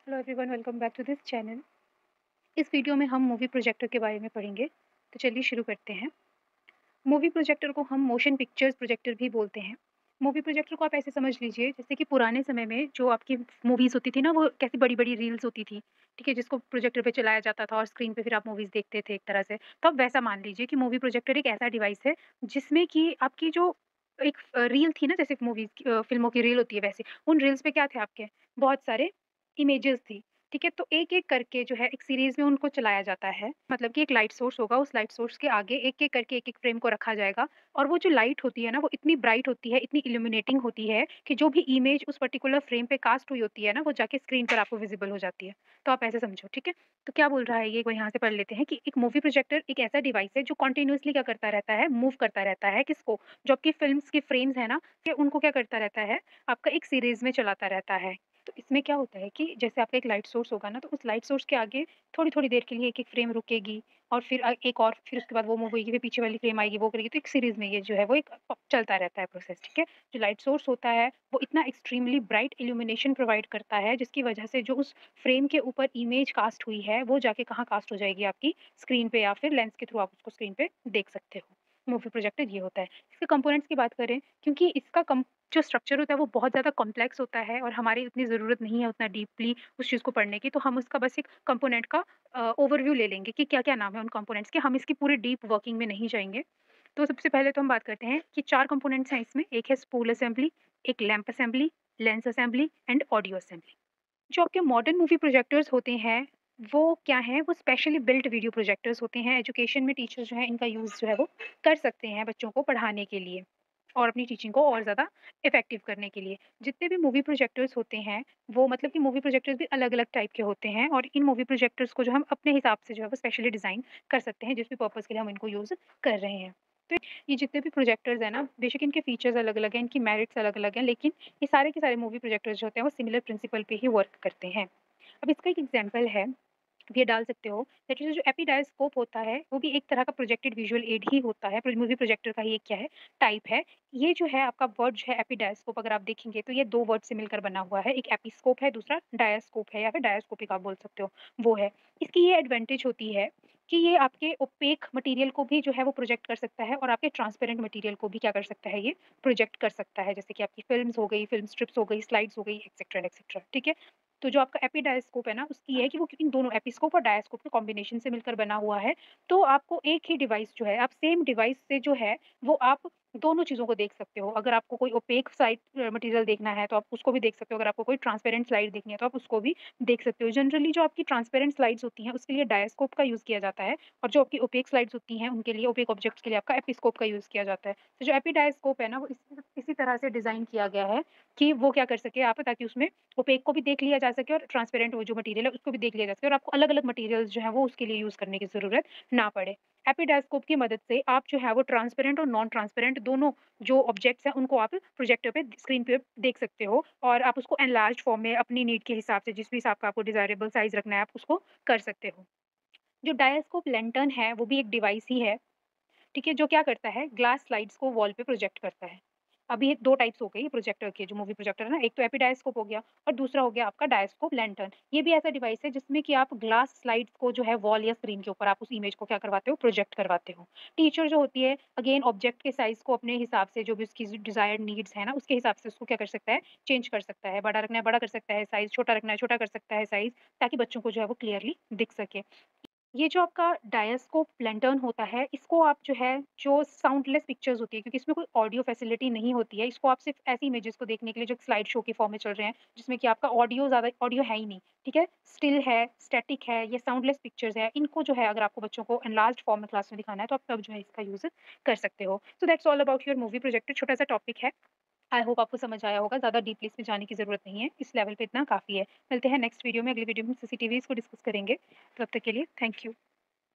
Hello everyone, welcome back to this channel. इस video में हम मूवी प्रोजेक्टर के बारे में पढ़ेंगे। तो चलिए शुरू करते हैं। मूवी प्रोजेक्टर को हम मोशन पिक्चर्स प्रोजेक्टर भी बोलते हैं। मूवी प्रोजेक्टर को आप ऐसे समझ लीजिए जैसे कि पुराने समय में जो आपकी मूवीज़ होती थी ना, वो कैसी बड़ी-बड़ी रील्स होती थी, ठीक है? जिसको प्रोजेक्टर पे चलाया जाता था और स्क्रीन पे फिर आप मूवीज़ देखते थे एक तरह से। तो आप वैसा मान लीजिए कि मूवी प्रोजेक्टर एक ऐसा डिवाइस है जिसमें कि आपकी जो एक रील थी ना, जैसे मूवीज़ की फ़िल्मों की रील होती है वैसे, उन रील्स पे क्या थे आपके, बहुत सारे इमेजेस थी, ठीक है? तो एक-एक करके जो है एक सीरीज़ में उनको चलाया जाता है। मतलब कि एक लाइट सोर्स होगा, उस लाइट सोर्स के आगे एक-एक करके एक-एक फ्रेम को रखा जाएगा और वो जो लाइट होती है ना, वो इतनी ब्राइट होती है, इतनी इल्यूमिनेटिंग होती है कि जो भी इमेज उस पर्टिकुलर फ्रेम पे कास्ट हुई होती है ना, वो जाके स्क्रीन पर आपको विज़िबल हो जाती है। तो आप ऐसे समझो, ठीक है? तो क्या बोल रहा है ये, एक बार यहाँ से पढ़ लेते हैं कि एक मूवी प्रोजेक्टर एक ऐसा डिवाइस है जो कंटीन्यूअसली क्या करता रहता है, मूव करता रहता है किसको? जो आपकी फ़िल्म्स के फ्रेम्स हैं ना, कि उनको क्या करता रहता है, आपका एक सीरीज़ में चलाता रहता है। तो इसमें क्या होता है कि जैसे आपका एक लाइट सोर्स होगा ना, तो उस लाइट सोर्स के आगे थोड़ी-थोड़ी देर के लिए एक-एक फ्रेम रुकेगी और फिर एक और, फिर उसके बाद वो मूव होएगी, फिर पीछे वाली फ्रेम आएगी, वो करेगी। तो एक सीरीज़ में ये जो है वो एक चलता रहता है प्रोसेस, ठीक है? जो लाइट सोर्स होता है, वो इतना एक्सट्रीमली ब्राइट इल्यूमिनेशन प्रोवाइड करता है, जिसकी वजह से जो उस फ्रेम के ऊपर इमेज कास्ट हुई है, वो जाके कहाँ कास्ट हो जाएगी, आपकी स्क्रीन पे, या फिर लेंस के थ्रू आप उसको स्क्रीन पे देख सकते हो। मूवी प्रोजेक्टर ये होता है। इसके कंपोनेंट्स की बात करें, क्योंकि इसका जो स्ट्रक्चर होता है वो बहुत ज़्यादा कॉम्प्लेक्स होता है और हमारी इतनी ज़रूरत नहीं है उतना डीपली उस चीज़ को पढ़ने की, तो हम उसका बस एक कंपोनेंट का ओवरव्यू ले लेंगे कि क्या-क्या नाम है उन कंपोनेंट्स के। हम इसकी पूरी डीप वर्किंग में नहीं जाएँगे। तो सबसे पहले तो हम बात करते हैं कि 4 कंपोनेंट्स हैं इसमें। एक है स्पूल असेंबली, एक lamp assembly, lens assembly and audio assembly. जो आपके मॉडर्न मूवी प्रोजेक्टर्स होते हैं, वो क्या हैं, वो स्पेशली बिल्ट वीडियो प्रोजेक्टर्स होते हैं। एजुकेशन में टीचर्स जो हैं, इनका यूज़ जो है वो कर सकते हैं बच्चों को पढ़ाने के लिए और अपनी टीचिंग को और ज़्यादा इफ़ेक्टिव करने के लिए। जितने भी मूवी प्रोजेक्टर्स होते हैं, वो मतलब कि मूवी प्रोजेक्टर्स भी अलग-अलग टाइप के होते हैं और इन मूवी प्रोजेक्टर्स को जो हम अपने हिसाब से जो है वो स्पेशली डिज़ाइन कर सकते हैं, जिस भी पर्पज़ के लिए हम इनको यूज़ कर रहे हैं। तो ये जितने भी प्रोजेक्टर्स हैं ना, बेशक इनके फीचर्स अलग-अलग हैं, इनकी मेरिट्स अलग-अलग हैं, लेकिन ये सारे के सारे मूवी प्रोजेक्टर्स जो होते हैं, वो सिमिलर प्रिंसिपल पे ही वर्क करते हैं। अब इसका एक एग्जांपल है, आप ये डाल सकते हो, दैट इज़ जो एपिडायस्कोप होता है, वो भी एक तरह का प्रोजेक्टेड विजुअल एड ही होता है। मूवी प्रोजेक्टर का ही एक क्या है, टाइप है। ये जो है आपका वर्ड जो है एपिडायस्कोप, अगर आप देखेंगे तो ये 2 वर्ड से मिलकर बना हुआ है। एक एपिस्कोप है, दूसरा डायस्कोप है या फिर डायस्कोपिक आप बोल सकते हो, वो है। इसकी ये एडवांटेज होती है कि ये आपके ओपेक मटेरियल को भी जो है वो प्रोजेक्ट कर सकता है और आपके ट्रांसपेरेंट मटेरियल को भी क्या कर सकता है, ये प्रोजेक्ट कर सकता है। जैसे कि आपकी फ़िल्म्स हो गई, फ़िल्म स्ट्रिप्स हो गई, स्लाइड्स हो गई, एक्सेट्रा एक्सेट्रा, ठीक है? तो जो आपका एपिडायस्कोप है ना, उसकी ये है कि वो इन दोनों एपिस्कोप और डायस्कोप के कॉम्बिनेशन से मिलकर बना हुआ है। तो आपको एक ही डिवाइस जो है, आप सेम डिवाइस से जो है, वो आप दोनों चीज़ों को देख सकते हो। अगर आपको कोई ओपेक साइड मटेरियल देखना है, तो आप उसको भी देख सकते हो। अगर आपको कोई ट्रांसपेरेंट स्लाइड देखनी है, तो आप उसको भी देख सकते हो। जनरली जो आपकी ट्रांसपेरेंट स्लाइड्स होती हैं, उसके लिए डायस्कोप का यूज़ किया जाता है और जो आपकी ओपेक स्लाइड्स होती हैं, उनके लिए, ओपेक ऑब्जेक्ट्स के लिए आपका एपिस्कोप का यूज़ किया जाता है। तो जो एपिडायस्कोप है ना, वो इसी तरह से डिज़ाइन किया गया है कि वो क्या कर सके आप, ताकि उसमें ओपेक को भी देख लिया जा सके और ट्रांसपेरेंट वो जो मटेरियल है उसको भी देख लिया जा सके और आपको अलग-अलग मटेरियल्स जो हैं वो उसके लिए यूज़ करने की ज़रूरत ना पड़े। एपिडायस्कोप की मदद से आप जो है वो ट्रांसपेरेंट और नॉन ट्रांसपेरेंट दोनों जो ऑब्जेक्ट्स हैं उनको आप प्रोजेक्टर पे, स्क्रीन पे देख सकते हो और आप उसको एनलार्ज्ड फॉर्म में अपनी नीड के हिसाब से, जिस भी हिसाब का आपको डिज़ायरेबल साइज़ रखना है, आप उसको कर सकते हो। जो डायस्कोप लैंटर्न है, वो भी एक डिवाइस ही है, ठीक है? जो क्या करता है, ग्लास स्लाइड्स को वॉल पे प्रोजेक्ट करता है। अभी ये 2 टाइप्स हो गई प्रोजेक्टर के, जो मूवी प्रोजेक्टर है ना, एक तो एपिडायस्कोप हो गया और दूसरा हो गया आपका डायस्कोप लैंटर्न। ये भी ऐसा डिवाइस है जिसमें कि आप ग्लास स्लाइड्स को जो है वॉल या स्क्रीन के ऊपर आप उस इमेज को क्या करवाते हो, प्रोजेक्ट करवाते हो। टीचर जो होती है, अगेन ऑब्जेक्ट के साइज़ को अपने हिसाब से, जो भी उसकी डिज़ायर्ड नीड्स है ना, उसके हिसाब से उसको क्या कर सकता है, चेंज कर सकता है। बड़ा रखना है, बड़ा कर सकता है साइज़, छोटा रखना है, छोटा कर सकता है साइज़, ताकि बच्चों को जो है वो क्लियरली दिख सके। ये जो आपका डायस्कोप लैंटर्न होता है, इसको आप जो है, जो साउंडलेस पिक्चर्स होती है, क्योंकि इसमें कोई ऑडियो फैसिलिटी नहीं होती है, इसको आप सिर्फ़ ऐसी इमेजेस को देखने के लिए जो स्लाइड शो के फॉर्म में चल रहे हैं, जिसमें कि आपका ऑडियो है ही नहीं, ठीक है? स्टिल है, स्टैटिक है, ये साउंडलेस पिक्चर्स है, इनको जो है अगर आपको बच्चों को एनलार्ज्ड फॉर्म में क्लास में दिखाना है, तो आप तब जो है इसका यूज़ कर सकते हो। So that's all about your movie projector. छोटा-सा टॉपिक है। आई होप आपको समझ आया होगा, ज़्यादा डीपली इसमें जाने की ज़रूरत नहीं है, इस लेवल पे इतना काफ़ी है। मिलते हैं नेक्स्ट वीडियो में, अगली वीडियो में सीसीटीवीज़ को डिस्कस करेंगे। तब तक के लिए थैंक यू।